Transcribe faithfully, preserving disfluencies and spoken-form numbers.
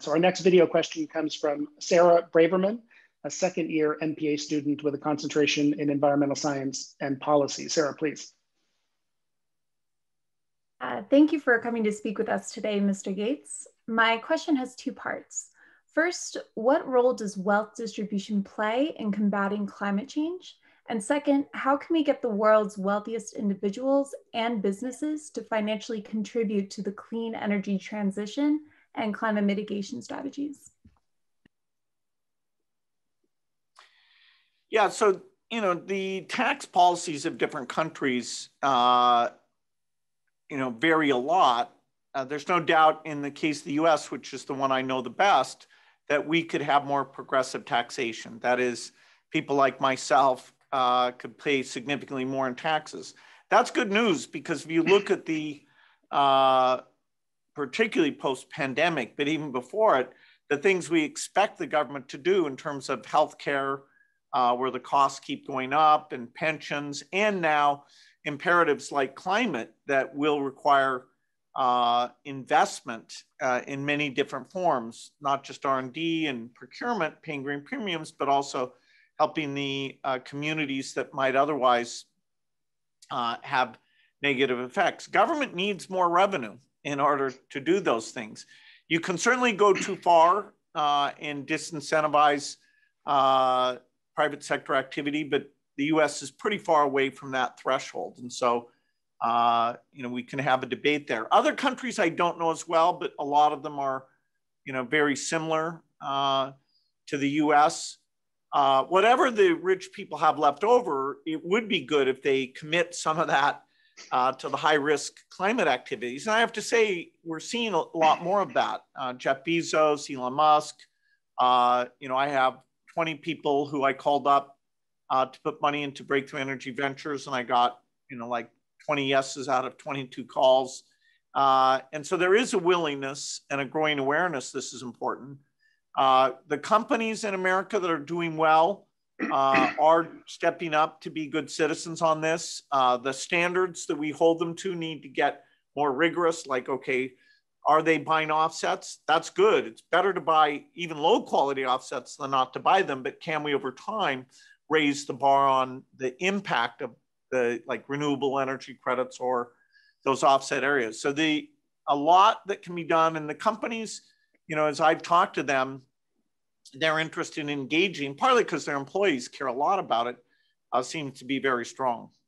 So our next video question comes from Sarah Braverman, a second year M P A student with a concentration in environmental science and policy. Sarah, please. Uh, thank you for coming to speak with us today, Mister Gates. My question has two parts. First, what role does wealth distribution play in combating climate change? And second, how can we get the world's wealthiest individuals and businesses to financially contribute to the clean energy transition and climate mitigation strategies? Yeah, so, you know, the tax policies of different countries, uh, you know, vary a lot. Uh, there's no doubt in the case of the U S, which is the one I know the best, that we could have more progressive taxation. That is, people like myself uh, could pay significantly more in taxes. That's good news, because if you look at the, uh, particularly post-pandemic, but even before it, the things we expect the government to do in terms of healthcare, uh, where the costs keep going up, and pensions, and now imperatives like climate that will require uh, investment uh, in many different forms, not just R and D and procurement, paying green premiums, but also helping the uh, communities that might otherwise uh, have negative effects. Government needs more revenue in order to do those things. You can certainly go too far uh, and disincentivize uh, private sector activity, but the U S is pretty far away from that threshold. And so, uh, you know, we can have a debate there. Other countries I don't know as well, but a lot of them are, you know, very similar uh, to the U S. Uh, whatever the rich people have left over, it would be good if they commit some of that uh, to the high risk climate activities. And I have to say, we're seeing a lot more of that. Uh, Jeff Bezos, Elon Musk, uh, you know, I have twenty people who I called up uh, to put money into Breakthrough Energy Ventures, and I got, you know, like twenty yeses out of twenty-two calls. Uh, and so there is a willingness and a growing awareness this is important. Uh, the companies in America that are doing well uh, are stepping up to be good citizens on this. Uh, the standards that we hold them to need to get more rigorous, like, okay, are they buying offsets? That's good. It's better to buy even low quality offsets than not to buy them, but can we over time raise the bar on the impact of the like renewable energy credits or those offset areas? So the a lot that can be done, and the companies, you know, as I've talked to them, they're interested in engaging, partly because their employees care a lot about it, uh, seems to be very strong.